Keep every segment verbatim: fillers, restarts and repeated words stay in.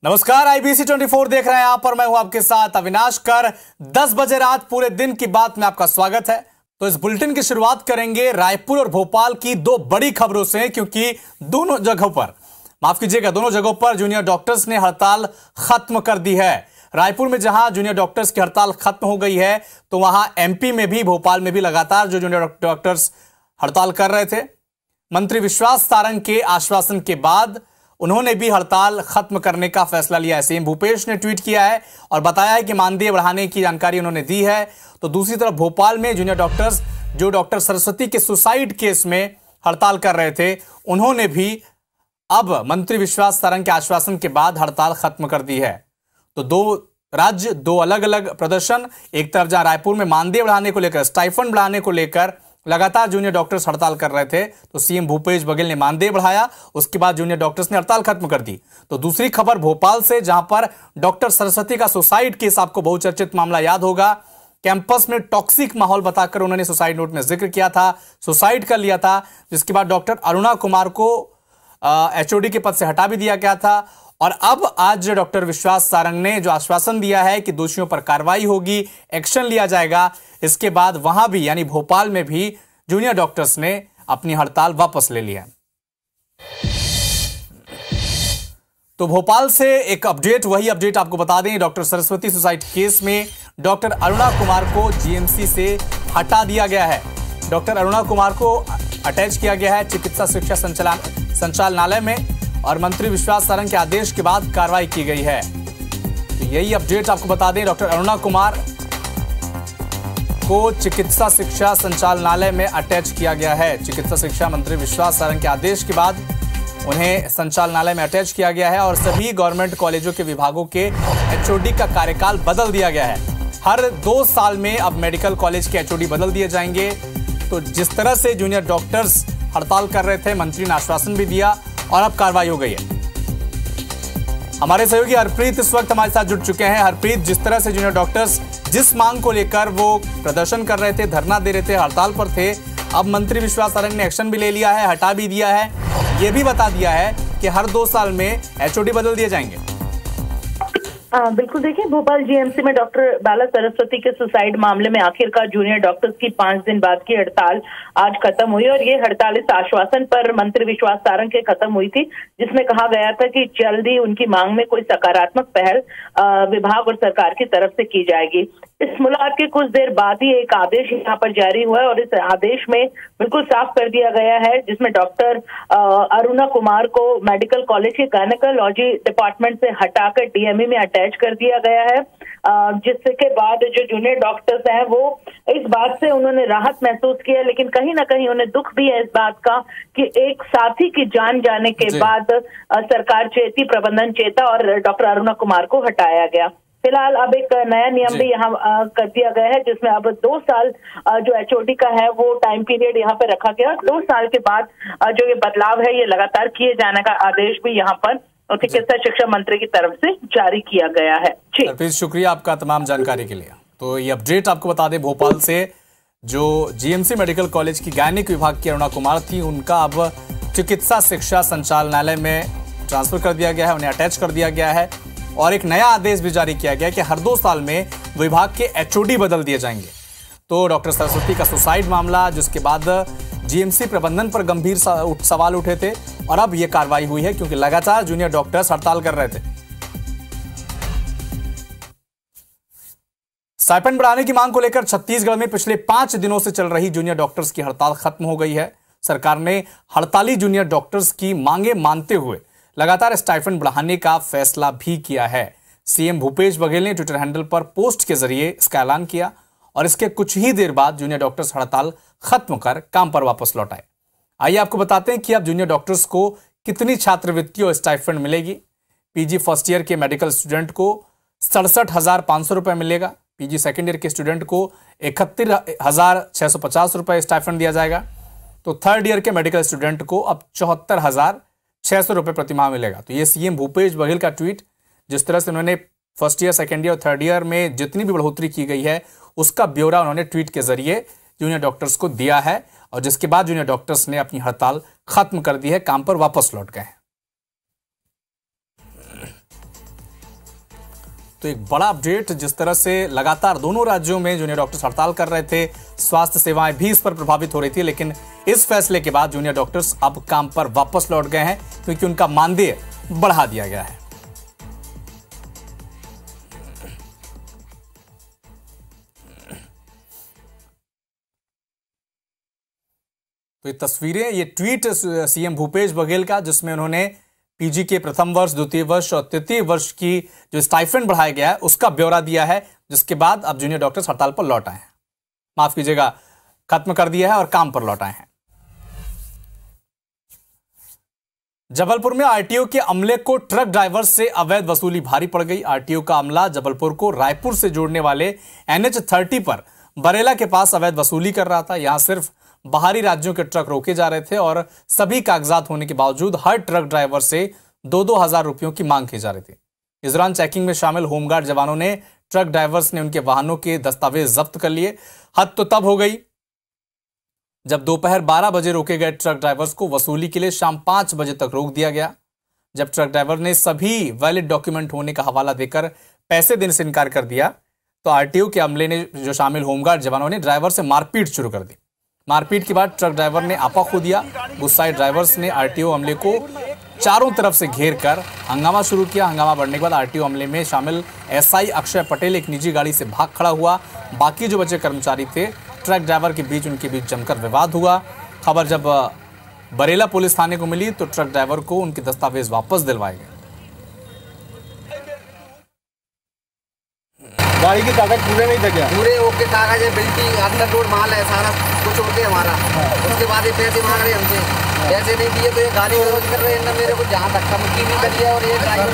नमस्कार, आईबीसी चौबीस देख रहे हैं आप और मैं हूं आपके साथ अविनाश कर। दस बजे रात पूरे दिन की बात में आपका स्वागत है। तो इस बुलेटिन की शुरुआत करेंगे रायपुर और भोपाल की दो बड़ी खबरों से, क्योंकि दोनों जगहों पर माफ कीजिएगा दोनों जगहों पर जूनियर डॉक्टर्स ने हड़ताल खत्म कर दी है। रायपुर में जहां जूनियर डॉक्टर्स की हड़ताल खत्म हो गई है, तो वहां एमपी में भी, भोपाल में भी लगातार जो जूनियर डॉक्टर्स हड़ताल कर रहे थे, मंत्री विश्वास सारंग के आश्वासन के बाद उन्होंने भी हड़ताल खत्म करने का फैसला लिया है। सीएम भूपेश ने ट्वीट किया है और बताया है कि मानदेय बढ़ाने की जानकारी उन्होंने दी है। तो दूसरी तरफ भोपाल में जूनियर डॉक्टर्स जो डॉक्टर सरस्वती के सुसाइड केस में हड़ताल कर रहे थे, उन्होंने भी अब मंत्री विश्वास सारंग के आश्वासन के बाद हड़ताल खत्म कर दी है। तो दो राज्य, दो अलग अलग प्रदर्शन। एक तरफ जहां रायपुर में मानदेय बढ़ाने को लेकर, स्टाइफंड बढ़ाने को लेकर लगातार जूनियर डॉक्टर्स हड़ताल कर रहे थे, तो सीएम भूपेश बघेल ने मानदेय बढ़ाया, उसके बाद जूनियर डॉक्टर्स ने हड़ताल खत्म कर दी। तो दूसरी खबर भोपाल से, जहां पर डॉक्टर सरस्वती का सुसाइड केस, आपको बहुचर्चित मामला याद होगा, कैंपस में टॉक्सिक माहौल बताकर उन्होंने सुसाइड नोट में जिक्र किया था, सुसाइड कर लिया था, जिसके बाद डॉक्टर अरुणा कुमार को एचओडी के पद से हटा भी दिया गया था। और अब आज डॉक्टर विश्वास सारंग ने जो आश्वासन दिया है कि दोषियों पर कार्रवाई होगी, एक्शन लिया जाएगा, इसके बाद वहां भी यानी भोपाल में भी जूनियर डॉक्टर्स ने अपनी हड़ताल वापस ले ली है। तो भोपाल से एक अपडेट, वही अपडेट आपको बता दें, डॉक्टर सरस्वती सुसाइड केस में डॉक्टर अरुणा कुमार को जीएमसी से हटा दिया गया है। डॉक्टर अरुणा कुमार को अटैच किया गया है चिकित्सा शिक्षा संचालन संचालनालय में, और मंत्री विश्वास सारंग के आदेश के बाद कार्रवाई की गई है। तो यही अपडेट आपको बता दें, डॉक्टर अरुणा कुमार को चिकित्सा शिक्षा संचालनालय में अटैच किया गया है। चिकित्सा शिक्षा मंत्री विश्वास सारंग के आदेश के बाद उन्हें संचालनालय में अटैच किया गया है, और सभी गवर्नमेंट कॉलेजों के विभागों के एचओडी का कार्यकाल बदल दिया गया है। हर दो साल में अब मेडिकल कॉलेज के एचओडी बदल दिए जाएंगे। तो जिस तरह से जूनियर डॉक्टर्स हड़ताल कर रहे थे, मंत्री ने आश्वासन भी दिया और अब कार्रवाई हो गई है। हमारे सहयोगी हरप्रीत इस वक्त हमारे साथ जुड़ चुके हैं। हरप्रीत, जिस तरह से जूनियर डॉक्टर्स जिस मांग को लेकर वो प्रदर्शन कर रहे थे, धरना दे रहे थे, हड़ताल पर थे, अब मंत्री विश्वास सारंग ने एक्शन भी ले लिया है, हटा भी दिया है, ये भी बता दिया है कि हर दो साल में एचओडी बदल दिए जाएंगे। आ, बिल्कुल, देखिए, भोपाल जीएमसी में डॉक्टर बाला सरस्वती के सुसाइड मामले में आखिरकार जूनियर डॉक्टर्स की पांच दिन बाद की हड़ताल आज खत्म हुई, और ये हड़ताल इस आश्वासन पर मंत्री विश्वास सारंग के खत्म हुई थी, जिसमें कहा गया था कि जल्दी उनकी मांग में कोई सकारात्मक पहल विभाग और सरकार की तरफ से की जाएगी। इस मुलाकात के कुछ देर बाद ही एक आदेश यहाँ पर जारी हुआ है, और इस आदेश में बिल्कुल साफ कर दिया गया है, जिसमें डॉक्टर अरुणा कुमार को मेडिकल कॉलेज के गायनेकोलॉजी डिपार्टमेंट से हटाकर डीएमई में अटैच कर दिया गया है, जिसके बाद जो जूनियर डॉक्टर्स हैं वो इस बात से उन्होंने राहत महसूस किया, लेकिन कहीं ना कहीं उन्हें दुख भी है इस बात का कि एक साथी की जान जाने के बाद सरकार चेती, प्रबंधन चेता और डॉक्टर अरुणा कुमार को हटाया गया। फिलहाल अब एक नया नियम भी यहाँ कर दिया गया है, जिसमें अब दो साल जो एचओडी का है वो टाइम पीरियड यहाँ पे रखा गया। दो साल के बाद जो ये बदलाव है ये लगातार किए जाने का आदेश भी यहाँ पर चिकित्सा शिक्षा मंत्री की तरफ से जारी किया गया है। जी, शुक्रिया आपका तमाम जानकारी के लिए। तो ये अपडेट आपको बता दें, भोपाल से जो जीएमसी मेडिकल कॉलेज की गायनिक विभाग की अरुणा कुमार थी, उनका अब चिकित्सा शिक्षा संचालनालय में ट्रांसफर कर दिया गया है, उन्हें अटैच कर दिया गया है, और एक नया आदेश भी जारी किया गया कि हर दो साल में विभाग के एचओडी बदल दिए जाएंगे। तो डॉक्टर सरस्वती का सुसाइड मामला, जिसके बाद जीएमसी प्रबंधन पर गंभीर सवाल उठे थे, और अब यह कार्रवाई हुई है क्योंकि लगातार जूनियर डॉक्टर्स हड़ताल कर रहे थे। स्टाइपेंड बढ़ाने की मांग को लेकर छत्तीसगढ़ में पिछले पांच दिनों से चल रही जूनियर डॉक्टर्स की हड़ताल खत्म हो गई है। सरकार ने हड़ताली जूनियर डॉक्टर्स की मांगे मानते हुए लगातार स्टाइपेंड बढ़ाने का फैसला भी किया है। सीएम भूपेश बघेल ने ट्विटर हैंडल पर पोस्ट के जरिए इसका ऐलान किया, और इसके कुछ ही देर बाद जूनियर डॉक्टर्स हड़ताल खत्म कर काम पर वापस लौट आए। आइए आपको बताते हैं कि अब जूनियर डॉक्टर्स को कितनी छात्रवृत्ति और स्टाइपेंड मिलेगी। पीजी फर्स्ट ईयर के मेडिकल स्टूडेंट को सड़सठ हजार पांच सौ रुपए मिलेगा। पीजी सेकेंड ईयर के स्टूडेंट को इकहत्तर हजार छह सौ पचास रुपए स्टाइपेंड दिया जाएगा। तो थर्ड ईयर के मेडिकल स्टूडेंट को अब चौहत्तर हजार छह सौ रुपए प्रतिमाह मिलेगा। तो ये सीएम भूपेश बघेल का ट्वीट, जिस तरह से उन्होंने फर्स्ट ईयर, सेकेंड ईयर और थर्ड ईयर में जितनी भी बढ़ोतरी की गई है उसका ब्यौरा उन्होंने ट्वीट के जरिए जूनियर डॉक्टर्स को दिया है, और जिसके बाद जूनियर डॉक्टर्स ने अपनी हड़ताल खत्म कर दी है, काम पर वापस लौट गए हैं। तो एक बड़ा अपडेट, जिस तरह से लगातार दोनों राज्यों में जूनियर डॉक्टर्स हड़ताल कर रहे थे, स्वास्थ्य सेवाएं भी इस पर प्रभावित हो रही थी, लेकिन इस फैसले के बाद जूनियर डॉक्टर्स अब काम पर वापस लौट गए हैं क्योंकि उनका मानदेय बढ़ा दिया गया है। तो ये तस्वीरें, ये ट्वीट सीएम भूपेश बघेल का, जिसमें उन्होंने पीजी के प्रथम वर्ष, द्वितीय वर्ष और तृतीय वर्ष की जो स्टाइफेंड बढ़ाया गया है उसका ब्यौरा दिया है, जिसके बाद अब जूनियर डॉक्टर्स हड़ताल पर लौट आए हैं, माफ कीजिएगा खत्म कर दिया है और काम पर लौट आए हैं। जबलपुर में आरटीओ के अमले को ट्रक ड्राइवर से अवैध वसूली भारी पड़ गई। आरटीओ का अमला जबलपुर को रायपुर से जोड़ने वाले एनएच तीस पर बरेला के पास अवैध वसूली कर रहा था। यहां सिर्फ बाहरी राज्यों के ट्रक रोके जा रहे थे और सभी कागजात होने के बावजूद हर ट्रक ड्राइवर से दो दो हजार रुपयों की मांग की जा रही थी। इस दौरान चेकिंग में शामिल होमगार्ड जवानों ने ट्रक ड्राइवर्स ने उनके वाहनों के दस्तावेज जब्त कर लिए। हद तो तब हो गई जब दोपहर बारह बजे रोके गए ट्रक ड्राइवर्स को वसूली के लिए शाम पांच बजे तक रोक दिया गया। जब ट्रक ड्राइवर ने सभी वैलिड डॉक्यूमेंट होने का हवाला देकर पैसे देने से इनकार कर दिया तो आरटीओ के अमले ने, जो शामिल होमगार्ड जवानों ने, ड्राइवर से मारपीट शुरू कर दी। मारपीट के बाद ट्रक ड्राइवर ने आपा खो दिया। गुस्साए ड्राइवर्स ने आरटीओ अमले को चारों तरफ से घेर कर हंगामा शुरू किया। हंगामा बढ़ने के बाद आरटीओ अमले में शामिल एसआई अक्षय पटेल एक निजी गाड़ी से भाग खड़ा हुआ। बाकी जो बचे कर्मचारी थे, ट्रक ड्राइवर के बीच उनके बीच जमकर विवाद हुआ। खबर जब बरेला पुलिस थाने को मिली तो ट्रक ड्राइवर को उनके दस्तावेज वापस दिलवाए गए। गाड़ी के कागज पूरे नहीं थे क्या? पूरे ओके कागज है, बिल्डिंग अंदर रोड माल है, सारा कुछ ओके हमारा। उसके बाद ये पैसे मांग रहे हमसे, पैसे नहीं दिए तो ये गाली गलौज कर रहे हैं ना मेरे को, जहाँ धक्का मुक्की भी करी है। और ये गाड़ी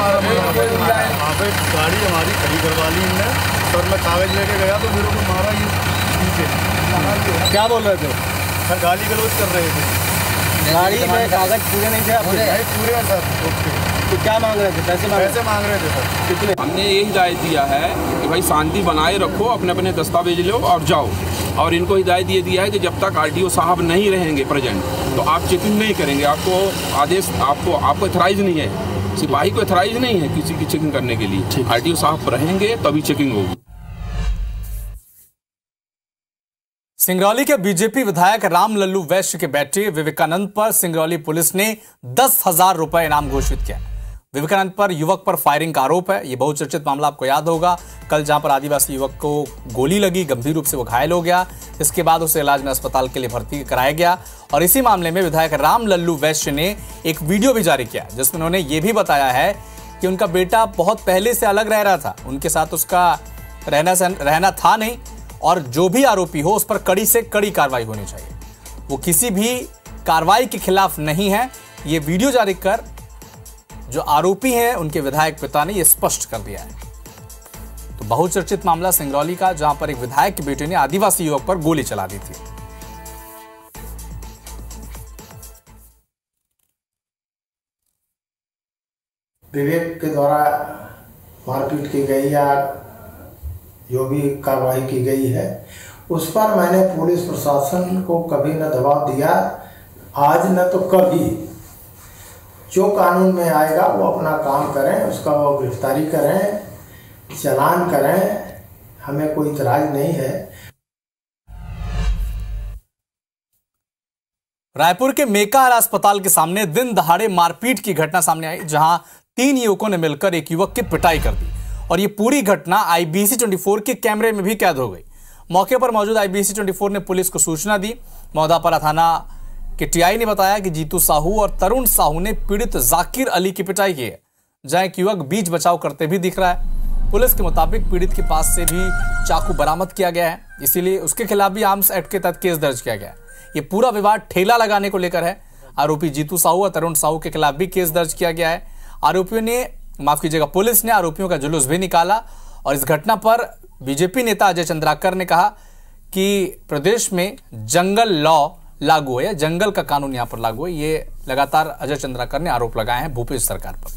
हमारी खड़ी करवा ली इनने, सर मैं कागज लेके गया तो मेरे को मारा ये पीछे। क्या बोल रहे थे? सर गाली गलौज कर रहे थे। गाड़ी में कागज पूरे नहीं थे? पूरे हैं सर। ओके, तो क्या मांग रहे थे? पैसे मांग पैसे मांग रहे थे सर। कितने? हमने ये हिदायत दिया है कि भाई शांति बनाए रखो, अपने अपने दस्तावेज लो और जाओ। और इनको हिदायत ये दिया है कि जब तक आरटीओ साहब नहीं रहेंगे प्रेजेंट तो आप चेकिंग नहीं करेंगे। आपको आदेश, आपको आपको अथराइज नहीं है, सिपाही को अथराइज नहीं है किसी की चेकिंग करने के लिए। आरटीओ साहब रहेंगे तभी चेकिंग होगी। सिंगरौली के बीजेपी विधायक राम लल्लू वैश्य के बेटे विवेकानंद पर सिंगरौली पुलिस ने दस हजार रुपए इनाम घोषित किया। विवेकानंद पर युवक पर फायरिंग का आरोप है। यह बहुचर्चित मामला आपको याद होगा, कल जहां पर आदिवासी युवक को गोली लगी, गंभीर रूप से वो घायल हो गया। इसके बाद उसे इलाज में अस्पताल के लिए भर्ती कराया गया। और इसी मामले में विधायक राम लल्लू वैश्य ने एक वीडियो भी जारी किया जिसमें उन्होंने ये भी बताया है कि उनका बेटा बहुत पहले से अलग रह रहा था, उनके साथ उसका रहना रहना था नहीं, और जो भी आरोपी हो उस पर कड़ी से कड़ी कार्रवाई होनी चाहिए। वो किसी भी कार्रवाई के खिलाफ नहीं है। ये वीडियो जारी कर जो आरोपी हैं उनके विधायक पिता ने यह स्पष्ट कर दिया है। तो बहुचर्चित मामला सिंगरौली का, जहां पर एक विधायक के बेटे ने आदिवासी युवक पर गोली चला दी थी। विवेक के द्वारा मारपीट की गई या जो भी कार्रवाई की गई है उस पर मैंने पुलिस प्रशासन को कभी न दबाव दिया, आज न तो कभी। जो कानून में आएगा वो अपना काम करें, उसका वो गिरफ्तारी करें, चालान करें, हमें कोई इतराज नहीं है। रायपुर के मेकाहारा अस्पताल के सामने दिन दहाड़े मारपीट की घटना सामने आई, जहां तीन युवकों ने मिलकर एक युवक की पिटाई कर दी और ये पूरी घटना आईबीसी चौबीस के कैमरे में भी कैद हो गई। मौके पर मौजूद आईबीसी चौबीस ने पुलिस को सूचना दी। मौदापारा थाना के टीआई ने बताया कि जीतू साहू और तरुण साहू ने पीड़ित जाकिर अली की पिटाई की है, जहां एक युवक बीच बचाव करते भी दिख रहा है। पुलिस के मुताबिक पीड़ित के पास से भी चाकू बरामद किया गया है, इसीलिए उसके खिलाफ भी आर्म्स एक्ट के तहत केस दर्ज किया गया है। ये पूरा विवाद ठेला लगाने को लेकर है। आरोपी जीतू साहू और तरुण साहू के खिलाफ भी केस दर्ज किया गया है। आरोपियों ने, माफ कीजिएगा, पुलिस ने आरोपियों का जुलूस भी निकाला। और इस घटना पर बीजेपी नेता अजय चंद्राकर ने कहा कि प्रदेश में जंगल लॉ लागू है, जंगल का कानून यहां पर लागू है। ये लगातार अजय चंद्राकर ने आरोप लगाए हैं भूपेश सरकार पर।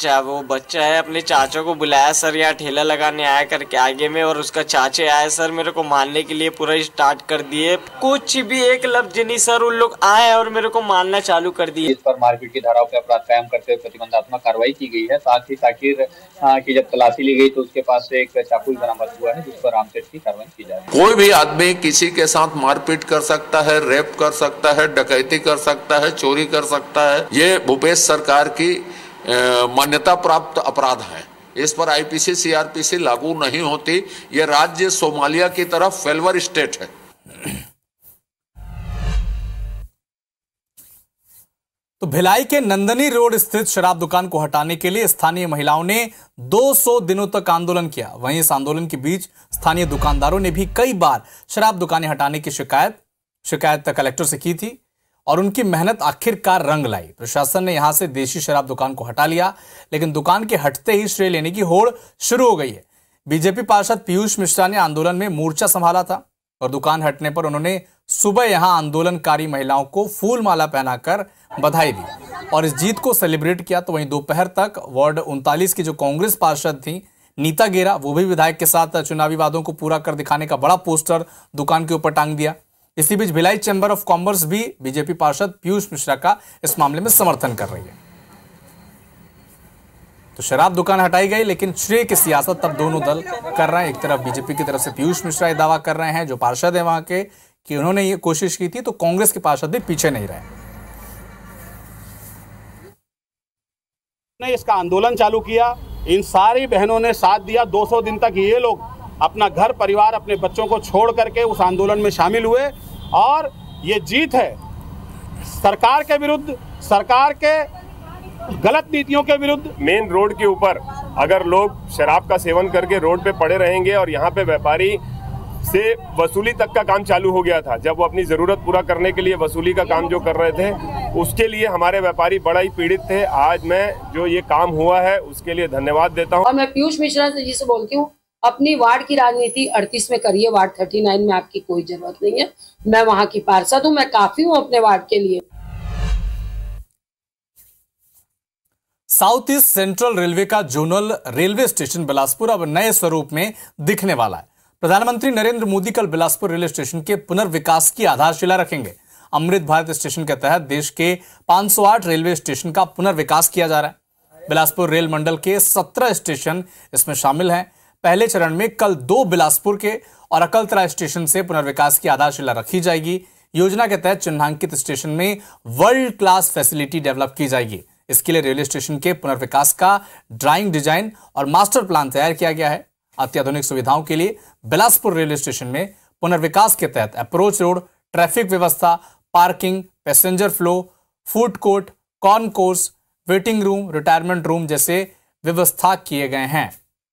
बच्चा वो बच्चा है अपने चाचा को बुलाया सर, यहाँ ठेला लगाने आया करके आगे में, और उसका चाचे आए सर मेरे को मारने के लिए पूरा स्टार्ट कर दिए। कुछ भी एक लफ्ज नहीं सर, उन लोग आए और मेरे को मारना चालू कर दिए। इस पर मारपीट की धाराओं पर अपराध कायम करते हुए प्रतिबंधात्मक कार्रवाई की गई है। साथ ही साकिर की जब तलाशी ली गई तो उसके पास से एक चाकू बरामद हुआ है, जिस पर रामसेठ की कार्रवाई की जा रही है। कोई भी आदमी किसी के साथ मारपीट कर सकता है, रेप कर सकता है, डकैती कर सकता है, चोरी कर सकता है। ये भूपेश सरकार की मान्यता प्राप्त अपराध है। इस पर आईपीसी सीआरपीसी लागू नहीं होती। ये राज्य सोमालिया की तरफ फेलवर स्टेट है। तो भिलाई के नंदनी रोड स्थित शराब दुकान को हटाने के लिए स्थानीय महिलाओं ने दो सौ दिनों तक आंदोलन किया। वहीं इस आंदोलन के बीच स्थानीय दुकानदारों ने भी कई बार शराब दुकानें हटाने की शिकायत शिकायत कलेक्टर से की थी और उनकी मेहनत आखिरकार रंग लाई। प्रशासन ने यहां से देशी शराब दुकान को हटा लिया, लेकिन दुकान के हटते ही श्रेय लेने की होड़ शुरू हो गई है। बीजेपी पार्षद पीयूष मिश्रा ने आंदोलन में मोर्चा संभाला था और दुकान हटने पर उन्होंने सुबह यहां आंदोलनकारी महिलाओं को फूल माला पहनाकर बधाई दी और इस जीत को सेलिब्रेट किया। तो वहीं दोपहर तक वार्ड उनतालीस की जो कांग्रेस पार्षद थी नीता गेरा, वो भी विधायक के साथ चुनावी वादों को पूरा कर दिखाने का बड़ा पोस्टर दुकान के ऊपर टांग दिया। इसी बीच भिलाई चैंबर ऑफ कॉमर्स भी बीजेपी पार्षद पीयूष मिश्रा का इस मामले में समर्थन कर रही है। तो शराब दुकान हटाई गई, लेकिन श्रेय की सियासत तब दोनों दल कर रहे हैं। एक तरफ बीजेपी की तरफ से पीयूष मिश्रा ये दावा कर रहे हैं जो पार्षद है वहां के कि उन्होंने ये कोशिश की थी, तो कांग्रेस के पार्षद भी पीछे नहीं रहे। ने इसका आंदोलन चालू किया, इन सारी बहनों ने साथ दिया। दो सौ दिन तक ये लोग अपना घर परिवार अपने बच्चों को छोड़ करके उस आंदोलन में शामिल हुए और ये जीत है सरकार के विरुद्ध, सरकार के गलत नीतियों के विरुद्ध। मेन रोड के ऊपर अगर लोग शराब का सेवन करके रोड पे पड़े रहेंगे और यहाँ पे व्यापारी से वसूली तक का काम चालू हो गया था, जब वो अपनी जरूरत पूरा करने के लिए वसूली का काम जो कर रहे थे, उसके लिए हमारे व्यापारी बड़ा ही पीड़ित थे। आज मैं जो ये काम हुआ है उसके लिए धन्यवाद देता हूँ। और मैं पीयूष मिश्रा जी से बोलती हूँ, अपनी वार्ड की राजनीति अड़तीस में करिए, वार्ड उनतालीस में आपकी कोई जरूरत नहीं है। मैं वहां की पार्षद हूँ, मैं काफी हूँ अपने वार्ड के लिए। साउथ ईस्ट सेंट्रल रेलवे का जोनल रेलवे स्टेशन बिलासपुर अब नए स्वरूप में दिखने वाला है। प्रधानमंत्री नरेंद्र मोदी कल बिलासपुर रेलवे स्टेशन के पुनर्विकास की आधारशिला रखेंगे। अमृत भारत स्टेशन के तहत देश के पांच सौ आठ रेलवे स्टेशन का पुनर्विकास किया जा रहा है। बिलासपुर रेल मंडल के सत्रह स्टेशन इसमें शामिल हैं। पहले चरण में कल दो बिलासपुर के और अकलतरा स्टेशन से पुनर्विकास की आधारशिला रखी जाएगी। योजना के तहत चिन्हांकित स्टेशन में वर्ल्ड क्लास फैसिलिटी डेवलप की जाएगी। इसके लिए रेलवे स्टेशन के पुनर्विकास का ड्राइंग डिजाइन और मास्टर प्लान तैयार किया गया है। अत्याधुनिक सुविधाओं के लिए बिलासपुर रेलवे स्टेशन में पुनर्विकास के तहत अप्रोच रोड, ट्रैफिक व्यवस्था, parking, passenger flow, food court, concourse, waiting room, retirement room जैसे व्यवस्था किए गए हैं।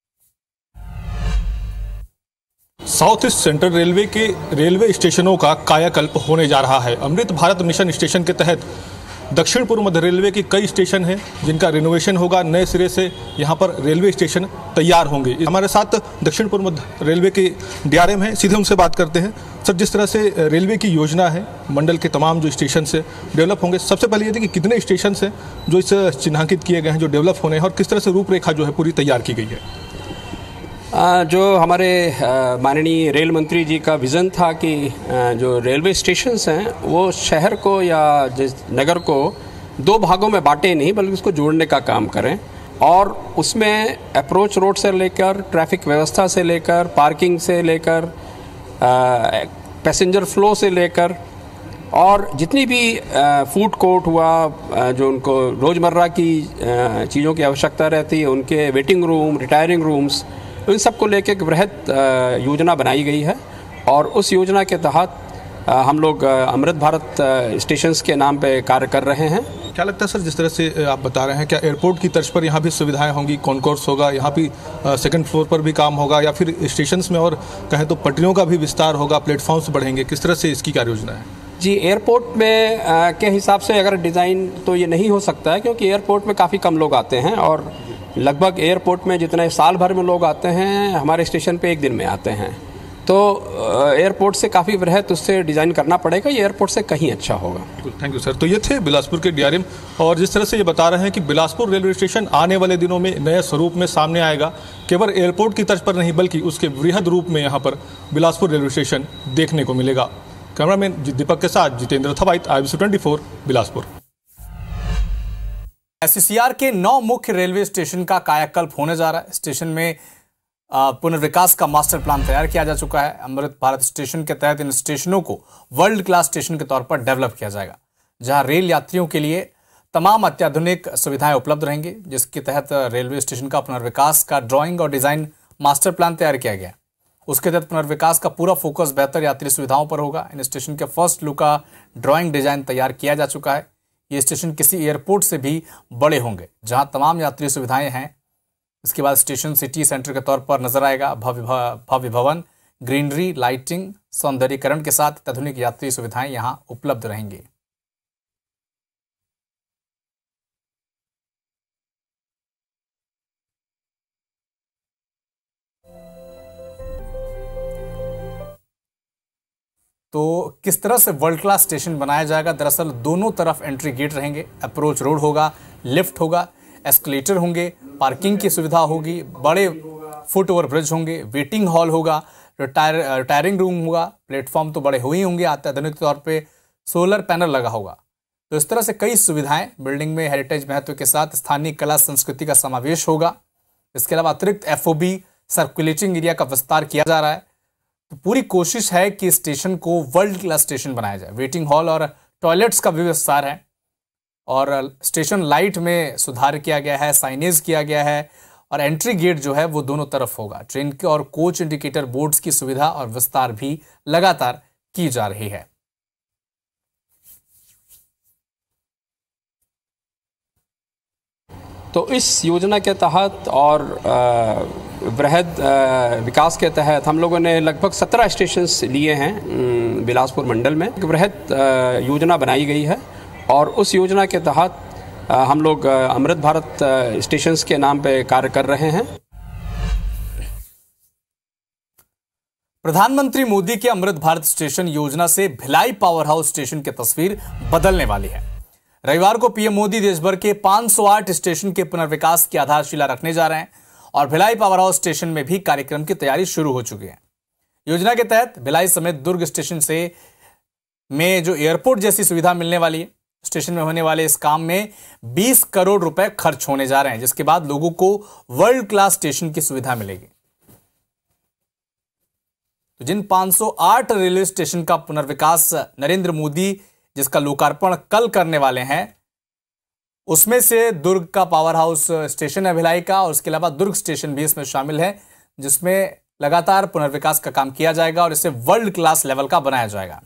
साउथ ईस्ट सेंट्रल रेलवे के रेलवे स्टेशनों का कायाकल्प होने जा रहा है। अमृत भारत मिशन स्टेशन के तहत दक्षिण पूर्व मध्य रेलवे के कई स्टेशन हैं जिनका रिनोवेशन होगा, नए सिरे से यहाँ पर रेलवे स्टेशन तैयार होंगे। हमारे साथ दक्षिण पूर्व मध्य रेलवे के डीआरएम हैं, सीधे उनसे बात करते हैं। सर, जिस तरह से रेलवे की योजना है, मंडल के तमाम जो स्टेशन से डेवलप होंगे, सबसे पहले ये थी कि कितने स्टेशन हैं जो इस चिन्हांकित किए गए हैं, जो डेवलप होने हैं, और किस तरह से रूपरेखा जो है पूरी तैयार की गई है? जो हमारे माननीय रेल मंत्री जी का विज़न था कि जो रेलवे स्टेशंस हैं वो शहर को या जिस नगर को दो भागों में बांटे नहीं, बल्कि उसको जोड़ने का काम करें। और उसमें अप्रोच रोड से लेकर ट्रैफिक व्यवस्था से लेकर पार्किंग से लेकर पैसेंजर फ्लो से लेकर और जितनी भी फूड कोर्ट हुआ, जो उनको रोज़मर्रा की चीज़ों की आवश्यकता रहती है, उनके वेटिंग रूम, रिटायरिंग रूम्स, इन सबको लेकर एक बृहद योजना बनाई गई है। और उस योजना के तहत हम लोग अमृत भारत स्टेशंस के नाम पे कार्य कर रहे हैं। क्या लगता है सर, जिस तरह से आप बता रहे हैं, क्या एयरपोर्ट की तर्ज पर यहाँ भी सुविधाएं होंगी, कॉन्कोर्स होगा, यहाँ भी सेकंड फ्लोर पर भी काम होगा, या फिर स्टेशंस में और कहें तो पटरियों का भी विस्तार होगा, प्लेटफॉर्म्स बढ़ेंगे, किस तरह से इसकी कार्य योजना है? जी, एयरपोर्ट में आ, के हिसाब से अगर डिज़ाइन तो ये नहीं हो सकता है, क्योंकि एयरपोर्ट में काफ़ी कम लोग आते हैं और लगभग एयरपोर्ट में जितने साल भर में लोग आते हैं, हमारे स्टेशन पे एक दिन में आते हैं। तो एयरपोर्ट से काफ़ी वृहत उससे डिज़ाइन करना पड़ेगा, ये एयरपोर्ट से कहीं अच्छा होगा। Thank you sir. तो ये थे बिलासपुर के डीआरएम, और जिस तरह से ये बता रहे हैं कि बिलासपुर रेलवे स्टेशन आने वाले दिनों में नए स्वरूप में सामने आएगा, केवल एयरपोर्ट की तर्ज पर नहीं बल्कि उसके वृहद रूप में यहाँ पर बिलासपुर रेलवे स्टेशन देखने को मिलेगा। कैमरामैन दीपक के साथ Jitendra Thawait, I B C twenty four, Bilaspur. SCCR के नौ मुख्य रेलवे स्टेशन का कायाकल्प होने जा रहा है। स्टेशन में पुनर्विकास का मास्टर प्लान तैयार किया जा चुका है। अमृत भारत स्टेशन के तहत इन स्टेशनों को वर्ल्ड क्लास स्टेशन के तौर पर डेवलप किया जाएगा, जहां रेल यात्रियों के लिए तमाम अत्याधुनिक सुविधाएं उपलब्ध रहेंगी, जिसके तहत रेलवे स्टेशन का पुनर्विकास का ड्राइंग और डिजाइन मास्टर प्लान तैयार किया गया। उसके तहत पुनर्विकास का पूरा फोकस बेहतर यात्री सुविधाओं पर होगा। इन स्टेशन के फर्स्ट लुक का ड्राइंग डिजाइन तैयार किया जा चुका है। ये स्टेशन किसी एयरपोर्ट से भी बड़े होंगे, जहां तमाम यात्री सुविधाएं हैं। इसके बाद स्टेशन सिटी सेंटर के तौर पर नजर आएगा। भव्य भव्य भवन, ग्रीनरी, लाइटिंग, सौंदर्यीकरण के साथ आधुनिक यात्री सुविधाएं यहां उपलब्ध रहेंगी। तो किस तरह से वर्ल्ड क्लास स्टेशन बनाया जाएगा? दरअसल दोनों तरफ एंट्री गेट रहेंगे, अप्रोच रोड होगा, लिफ्ट होगा, एस्केलेटर होंगे, पार्किंग की सुविधा होगी, बड़े फुट ओवर ब्रिज होंगे, वेटिंग हॉल होगा, रिटायर रिटायरिंग रूम होगा, प्लेटफॉर्म तो बड़े हुए होंगे, अत्याधुनिक तौर पे सोलर पैनल लगा होगा। तो इस तरह से कई सुविधाएं, बिल्डिंग में हेरिटेज महत्व के साथ स्थानीय कला संस्कृति का समावेश होगा। इसके अलावा अतिरिक्त एफओबी सर्कुलेटिंग एरिया का विस्तार किया जा रहा है। तो पूरी कोशिश है कि स्टेशन को वर्ल्ड क्लास स्टेशन बनाया जाए। वेटिंग हॉल और टॉयलेट्स का भी विस्तार है, और स्टेशन लाइट में सुधार किया गया है, साइनेज किया गया है, और एंट्री गेट जो है वो दोनों तरफ होगा। ट्रेन के और कोच इंडिकेटर बोर्ड्स की सुविधा और विस्तार भी लगातार की जा रही है। तो इस योजना के तहत और वृहद विकास के तहत हम लोगों ने लगभग सत्रह स्टेशंस लिए हैं बिलासपुर मंडल में। एक वृहद योजना बनाई गई है, और उस योजना के तहत हम लोग अमृत भारत स्टेशंस के नाम पे कार्य कर रहे हैं। प्रधानमंत्री मोदी के अमृत भारत स्टेशन योजना से भिलाई पावर हाउस स्टेशन की तस्वीर बदलने वाली है। रविवार को पीएम मोदी देश भर के पाँच सौ आठ स्टेशन के पुनर्विकास की आधारशिला रखने जा रहे हैं, और भिलाई पावर हाउस स्टेशन में भी कार्यक्रम की तैयारी शुरू हो चुकी है। योजना के तहत भिलाई समेत दुर्ग स्टेशन से में जो एयरपोर्ट जैसी सुविधा मिलने वाली है। स्टेशन में होने वाले इस काम में बीस करोड़ रुपए खर्च होने जा रहे हैं, जिसके बाद लोगों को वर्ल्ड क्लास स्टेशन की सुविधा मिलेगी। तो जिन पाँच सौ आठ रेलवे स्टेशन का पुनर्विकास नरेंद्र मोदी जिसका लोकार्पण कल करने वाले हैं, उसमें से दुर्ग का पावर हाउस स्टेशन है भिलाई का, और उसके अलावा दुर्ग स्टेशन भी इसमें शामिल है, जिसमें लगातार पुनर्विकास का काम किया जाएगा और इसे वर्ल्ड क्लास लेवल का बनाया जाएगा।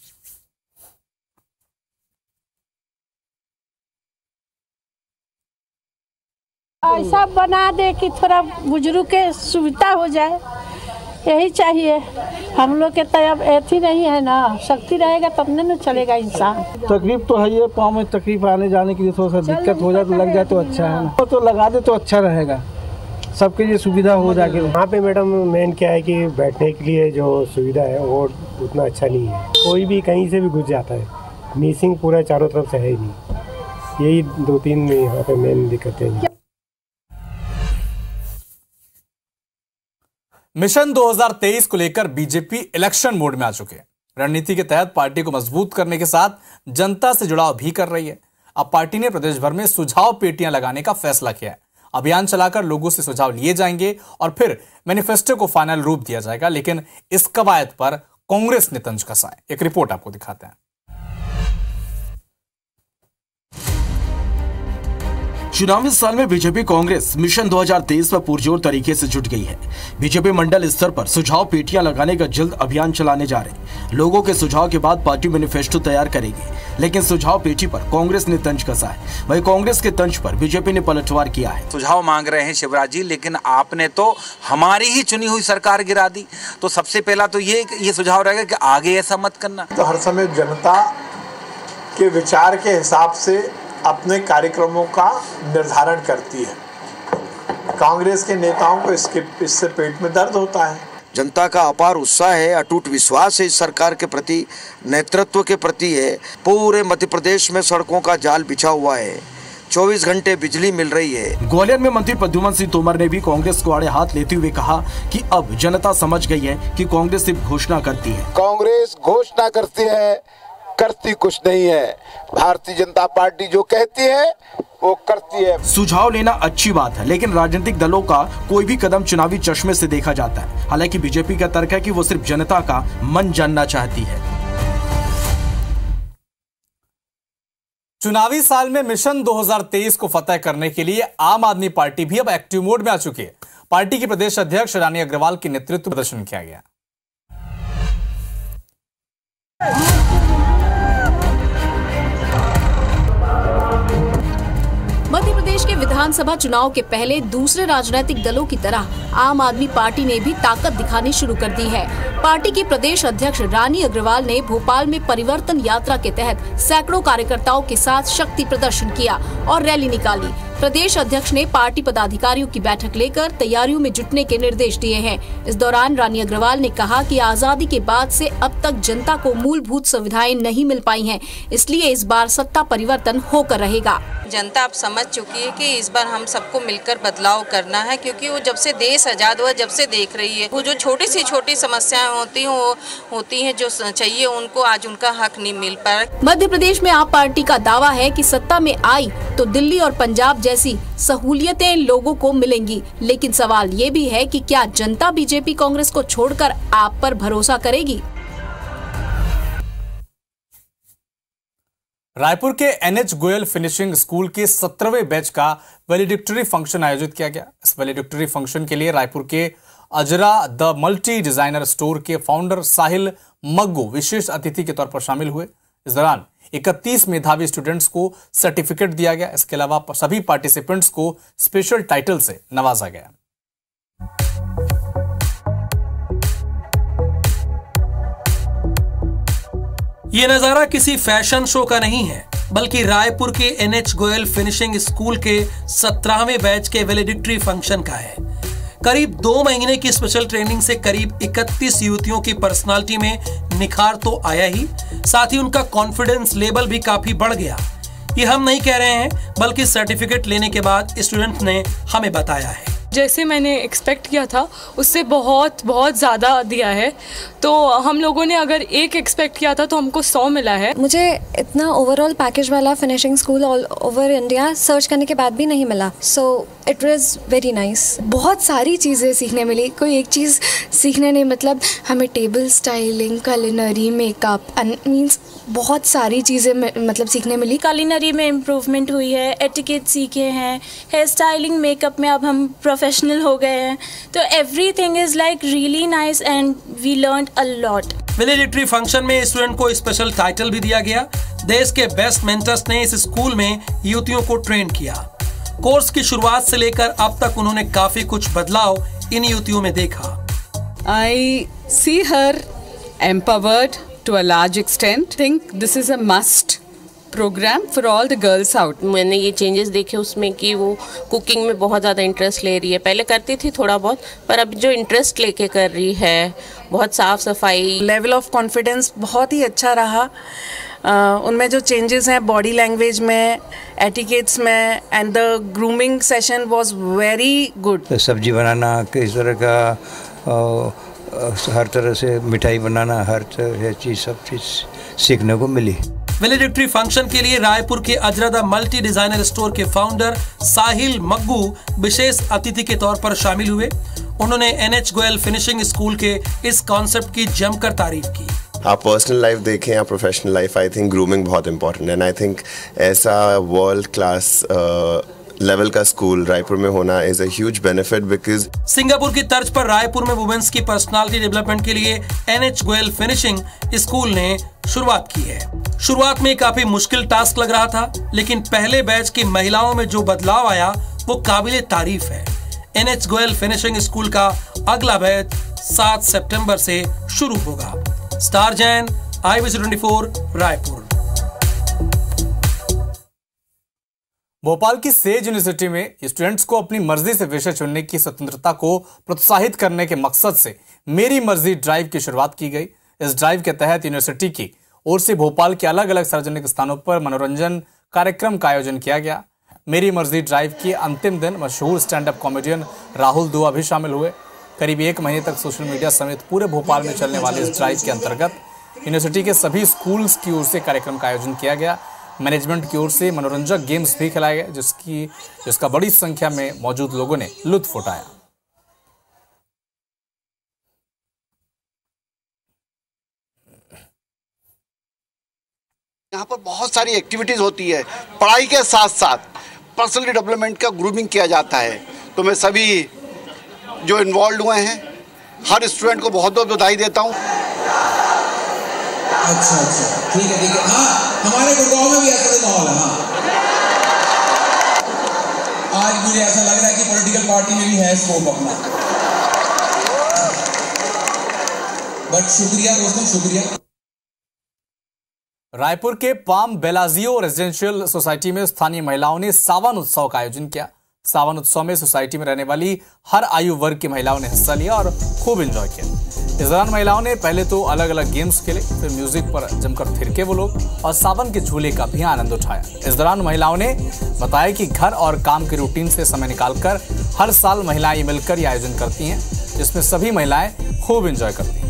ऐसा बना दे कि थोड़ा बुजुर्ग के सुविधा हो जाए, यही चाहिए। हम लोग के तो अब ऐसी नहीं है ना, शक्ति रहेगा तब न चलेगा इंसान। तकलीफ तो है, ये पाँव में तकलीफ आने जाने के लिए थोड़ा सा दिक्कत हो जाए तो लग जाए तो अच्छा है ना, तो लगा दे तो अच्छा रहेगा, सबके लिए सुविधा हो जाएगी। यहाँ पे मैडम मेन क्या है कि बैठने के लिए जो सुविधा है वो उतना अच्छा नहीं है, कोई भी कहीं से भी घुस जाता है, मिसिंग पूरा चारों तरफ से है ही नहीं। यही दो तीन यहाँ पे मेन दिक्कतें हैं। मिशन दो हज़ार तेईस को लेकर बीजेपी इलेक्शन मोड में आ चुके हैं। रणनीति के तहत पार्टी को मजबूत करने के साथ जनता से जुड़ाव भी कर रही है। अब पार्टी ने प्रदेश भर में सुझाव पेटियां लगाने का फैसला किया है। अभियान चलाकर लोगों से सुझाव लिए जाएंगे और फिर मैनिफेस्टो को फाइनल रूप दिया जाएगा। लेकिन इस कवायद पर कांग्रेस ने तंज कसा है। एक रिपोर्ट आपको दिखाते हैं। चुनावी साल में बीजेपी कांग्रेस मिशन दो हज़ार तेईस में पुरजोर तरीके से जुट गई है। बीजेपी मंडल स्तर पर सुझाव पेटियां लगाने का जल्द अभियान चलाने जा रहे। लोगों के सुझाव के बाद पार्टी मैनिफेस्टो तैयार करेगी, लेकिन सुझाव पेटी पर कांग्रेस ने तंज कसा है। वहीं कांग्रेस के तंज पर बीजेपी ने पलटवार किया है। सुझाव मांग रहे हैं शिवराज जी, लेकिन आपने तो हमारी ही चुनी हुई सरकार गिरा दी। तो सबसे पहला तो ये ये सुझाव रहेगा कि आगे ऐसा मत करना। तो हर समय जनता के विचार के हिसाब से अपने कार्यक्रमों का निर्धारण करती है। कांग्रेस के नेताओं को इसके इससे पेट में दर्द होता है। जनता का अपार उत्साह है, अटूट विश्वास है इस सरकार के प्रति, नेतृत्व के प्रति है। पूरे मध्य प्रदेश में सड़कों का जाल बिछा हुआ है, चौबीस घंटे बिजली मिल रही है। ग्वालियर में मंत्री प्रद्युम्न सिंह तोमर ने भी कांग्रेस को आड़े हाथ लेते हुए कहा कि अब जनता समझ गई है कि कांग्रेस सिर्फ घोषणा करती है। कांग्रेस घोषणा करती है, करती कुछ नहीं है। भारतीय जनता पार्टी जो कहती है वो करती है। सुझाव लेना अच्छी बात है, लेकिन राजनीतिक दलों का कोई भी कदम चुनावी चश्मे से देखा जाता है। हालांकि बीजेपी का तर्क है कि वो सिर्फ जनता का मन जानना चाहती है। चुनावी साल में मिशन दो हज़ार तेईस को फतेह करने के लिए आम आदमी पार्टी भी अब एक्टिव मोड में आ चुकी है। पार्टी की प्रदेश अध्यक्ष रानी अग्रवाल के नेतृत्व में प्रदर्शन किया गया। मध्य प्रदेश के विधानसभा चुनाव के पहले दूसरे राजनीतिक दलों की तरह आम आदमी पार्टी ने भी ताकत दिखानी शुरू कर दी है। पार्टी की प्रदेश अध्यक्ष रानी अग्रवाल ने भोपाल में परिवर्तन यात्रा के तहत सैकड़ों कार्यकर्ताओं के साथ शक्ति प्रदर्शन किया और रैली निकाली। प्रदेश अध्यक्ष ने पार्टी पदाधिकारियों की बैठक लेकर तैयारियों में जुटने के निर्देश दिए हैं। इस दौरान रानी अग्रवाल ने कहा कि आजादी के बाद से अब तक जनता को मूलभूत सुविधाएं नहीं मिल पाई हैं, इसलिए इस बार सत्ता परिवर्तन होकर रहेगा। जनता अब समझ चुकी है कि इस बार हम सबको मिलकर बदलाव करना है, क्योंकि वो जब से देश आजाद हुआ जब से देख रही है वो जो छोटी सी छोटी समस्याएं होती हैं वो होती हैं जो चाहिए उनको, आज उनका हक नहीं मिल पा रहा। मध्य प्रदेश में आप पार्टी का दावा है कि सत्ता में आई तो दिल्ली और पंजाब जैसी सहूलियतें लोगों को मिलेंगी, लेकिन सवाल ये भी है कि क्या जनता बीजेपी कांग्रेस को छोड़कर आप पर भरोसा करेगी। रायपुर के एनएच गोयल फिनिशिंग स्कूल के सत्रहवें बैच का वैलिडिक्टरी फंक्शन आयोजित किया गया। इस वैलिडिक्टरी फंक्शन के लिए रायपुर के Azra the multi designer store के फाउंडर साहिल मग्गू विशेष अतिथि के तौर पर शामिल हुए। इस दौरान इकतीस मेधावी स्टूडेंट्स को सर्टिफिकेट दिया गया। इसके अलावा सभी पार्टिसिपेंट्स को स्पेशल टाइटल से नवाजा गया। ये नजारा किसी फैशन शो का नहीं है, बल्कि रायपुर के एनएच गोयल फिनिशिंग स्कूल के सत्रहवें बैच के वैलिडिक्टरी फंक्शन का है। करीब दो महीने की स्पेशल ट्रेनिंग से करीब इकतीस युवतियों की पर्सनालिटी में निखार तो आया ही, साथ ही उनका कॉन्फिडेंस लेवल भी काफी बढ़ गया। ये हम नहीं कह रहे हैं, बल्कि सर्टिफिकेट लेने के बाद स्टूडेंट ने हमें बताया है। जैसे मैंने एक्सपेक्ट किया था उससे बहुत बहुत ज़्यादा दिया है। तो हम लोगों ने अगर एक एक्सपेक्ट किया था तो हमको सौ मिला है। मुझे इतना ओवरऑल पैकेज वाला finishing school all over India search करने के बाद भी नहीं मिला। So it was very nice. बहुत सारी चीज़ें सीखने मिली, कोई एक चीज़ सीखने नहीं, मतलब हमें table styling, culinary, makeup, means बहुत सारी चीज़ें मतलब सीखने मिली। कलिनरी में इम्प्रूवमेंट हुई है, एटिकेट सीखे हैं, हेयर स्टाइलिंग, मेकअप में अब हम प्रोफेशनल हो गए हैं। तो everything is like really nice and we learned a lot. Valedictory function में स्टूडेंट को स्पेशल टाइटल भी दिया गया। देश के बेस्ट मेंटर्स ने इस स्कूल में युवतियों को ट्रेन किया। कोर्स की शुरुआत से लेकर अब तक उन्होंने काफी कुछ बदलाव इन युवतियों में देखा। I see her empowered to a large extent. I think this is a must program for all the girls out. मैंने ये चेंजेस देखे उसमें कि वो कुकिंग में बहुत ज़्यादा इंटरेस्ट ले रही है। पहले करती थी थोड़ा बहुत, पर अब जो इंटरेस्ट लेके कर रही है, बहुत साफ सफाई। लेवल ऑफ कॉन्फिडेंस बहुत ही अच्छा रहा। Uh, उनमें जो चेंजेस हैं बॉडी लैंग्वेज में, एटिकेट्स में, and the grooming session was very good. सब्जी बनाना, किस तरह का uh, हर तरह से मिठाई बनाना, हर तरह चीज़ सब चीज़ सीखने को मिली। वैलिडिक्टरी फंक्शन के लिए रायपुर के अजरा मल्टी डिजाइनर स्टोर के फाउंडर साहिल मग्गू विशेष अतिथि के तौर पर शामिल हुए। उन्होंने एनएच गोयल फिनिशिंग स्कूल के इस कॉन्सेप्ट की जमकर तारीफ की। आप पर्सनल लाइफ देखें या professional life, I think grooming बहुत इंपॉर्टेंट है। एंड आई थिंक ऐसा वर्ल्ड क्लास लेवल का स्कूल रायपुर में होना is a huge benefit because Singapore की तर्ज पर रायपुर में वुमेन्स की पर्सनालिटी डेवलपमेंट के लिए एनएच गोयल फिनिशिंग स्कूल ने शुरुआत की है। शुरुआत में काफी मुश्किल टास्क लग रहा था, लेकिन पहले बैच की महिलाओं में जो बदलाव आया वो काबिले तारीफ है। एनएच गोयल फिनिशिंग स्कूल का अगला बैच सात सितंबर से शुरू होगा। स्टार जैन, आईबीसी चौबीस रायपुर। भोपाल की सेज यूनिवर्सिटी में स्टूडेंट्स को अपनी मर्जी से विषय चुनने की स्वतंत्रता को प्रोत्साहित करने के मकसद से मेरी मर्जी ड्राइव की शुरुआत की गई। इस ड्राइव के तहत यूनिवर्सिटी की ओर से भोपाल के अलग अलग सार्वजनिक स्थानों पर मनोरंजन कार्यक्रम का आयोजन किया गया। मेरी मर्जी ड्राइव के अंतिम दिन मशहूर स्टैंड अप कॉमेडियन राहुल दुआ भी शामिल हुए। करीब एक महीने तक सोशल मीडिया समेत पूरे भोपाल में चलने वाले इस ड्राइव के अंतर्गत यूनिवर्सिटी के सभी स्कूल्स की ओर से कार्यक्रम का आयोजन किया गया। मैनेजमेंट की ओर से मनोरंजक गेम्स भी खिलाए गए, जिसकी जिसका बड़ी संख्या में मौजूद लोगों ने लुत्फ उठाया। यहाँ पर बहुत सारी एक्टिविटीज़ होती है, पढ़ाई के साथ साथ पर्सनल डेवलपमेंट का ग्रूमिंग किया जाता है। तो मैं सभी जो इन्वॉल्व हुए हैं हर स्टूडेंट को बहुत बहुत बधाई देता हूँ। अच्छा अच्छा ठीक है ठीक है। हाँ, हमारे गुड़गांव में भी ऐसा माहौल है। हाँ, आज मुझे ऐसा लग रहा है कि पॉलिटिकल पार्टी में भी है स्कोप अपना। बट शुक्रिया दोस्तों, शुक्रिया। रायपुर के पाम बेलाजियो रेजिडेंशियल सोसाइटी में स्थानीय महिलाओं ने सावन उत्सव का आयोजन किया। सावन उत्सव में सोसाइटी में रहने वाली हर आयु वर्ग की महिलाओं ने हिस्सा लिया और खूब एंजॉय किया। इस दौरान महिलाओं ने पहले तो अलग अलग गेम्स खेले, फिर म्यूजिक पर जमकर थिरके वो लोग और सावन के झूले का भी आनंद उठाया। इस दौरान महिलाओं ने बताया कि घर और काम के रूटीन से समय निकालकर हर साल महिलाएं मिलकर यह आयोजन करती हैं, जिसमें सभी महिलाएं खूब एंजॉय करती हैं।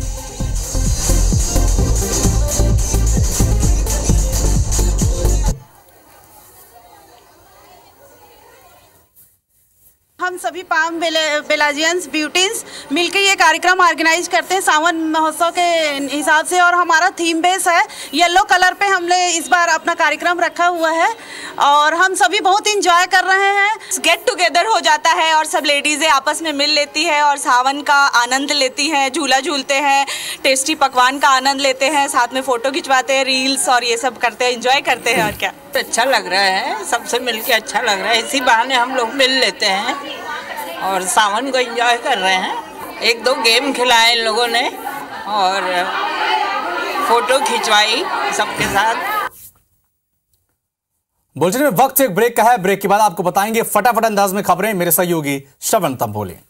हम सभी पाम बेलाजियंस ब्यूटीज मिलकर ये कार्यक्रम ऑर्गेनाइज करते हैं सावन महोत्सव के हिसाब से, और हमारा थीम बेस है येलो कलर पे हमने इस बार अपना कार्यक्रम रखा हुआ है और हम सभी बहुत इंजॉय कर रहे हैं। गेट टुगेदर हो जाता है और सब लेडीज़ें आपस में मिल लेती है और सावन का आनंद लेती हैं, झूला झूलते हैं, टेस्टी पकवान का आनंद लेते हैं, साथ में फ़ोटो खिंचवाते हैं, रील्स और ये सब करते हैं, इंजॉय करते हैं। और क्या अच्छा लग रहा है, सबसे मिलके अच्छा लग रहा है। इसी बहाने हम लोग मिल लेते हैं और सावन को एंजॉय कर रहे हैं। एक दो गेम खिलाए इन लोगों ने और फोटो खिंचवाई सबके साथ। बुलेटिन में वक्त एक ब्रेक का है। ब्रेक के बाद आपको बताएंगे फटाफट अंदाज में खबरें। मेरे सहयोगी श्रवण तंबोली।